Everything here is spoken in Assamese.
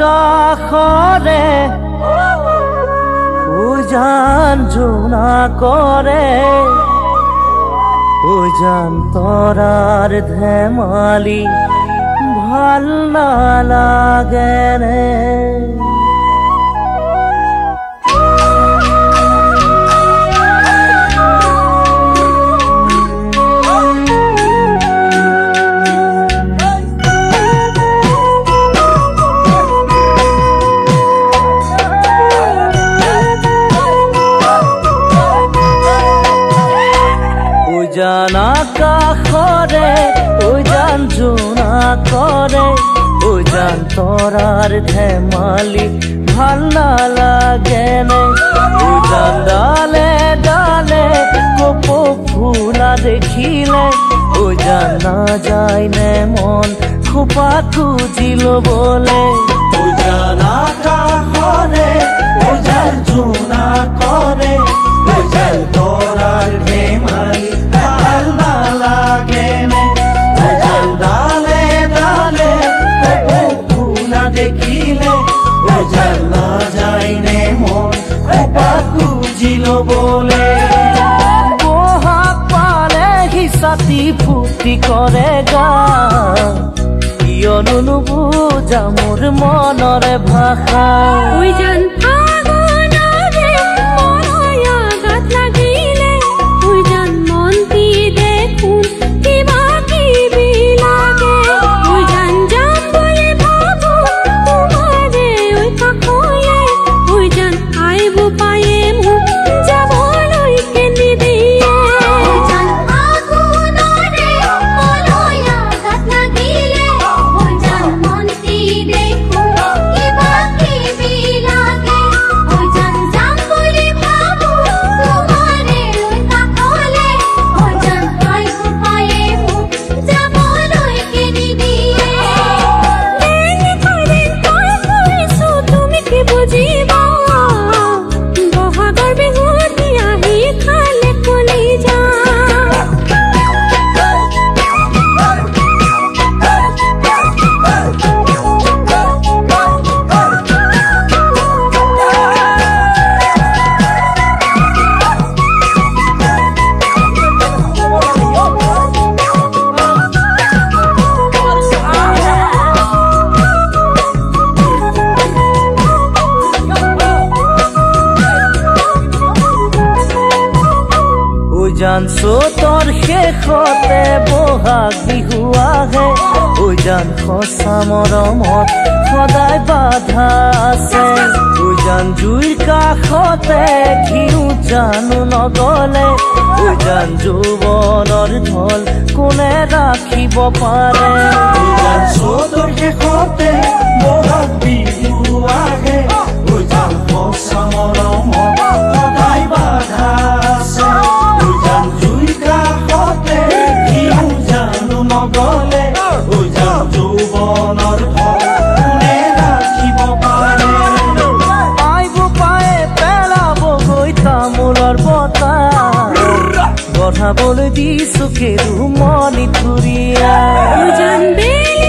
আকাশৰে উজান জোনা কৰে উজান তৰাৰ ধেমালি ভাল নালাগে ৰে উজান আকাশৰে উজান জোনা কৰে উজান তৰাৰ ধেমালি ভাল নালাগে নে উজান ডালে ডালে কপৌ ফুলা দেখিলে উজান নাযায় নে মন খোপা খুজি ল'বলে উজান আকাশৰে উজান জোনা কৰে উজান তৰাৰ ধেমালি ভাল নালাগে নে উজান ডালে ডালে কপৌ ফুলা দেখিলে উজান নাযায় নে মন খোপা খুজি ল'বলে বহাগ পালে হিচাতি ফূৰ্তি কৰে গান কিয়নো নুবুজা মোৰ মনৰে ভাষা উজান চ'তৰ শেষতে বহাগ বিহু আহে উজান সঁচা মৰমত সদায় বাধা আছে উজান জুইৰ কাষতে ঘিউ জানো নগলে উজান যৌৱনৰ ঢল কোনে ৰাখিব পাৰে উজান চ'তৰ শেষতে বহাগ বিহু আহে উজান সঁচা মৰমত সদায় বাধা আছে উজান জুইৰ কাষতে ঘিউ জানো নগলে উজান যৌৱনৰ ঢল কোনে ৰাখিব পাৰে আইব পায়ে পেলাবগৈ তামোলৰ বটা গঢ়াবলৈ দিছো কেৰু মণি থুৰীয়া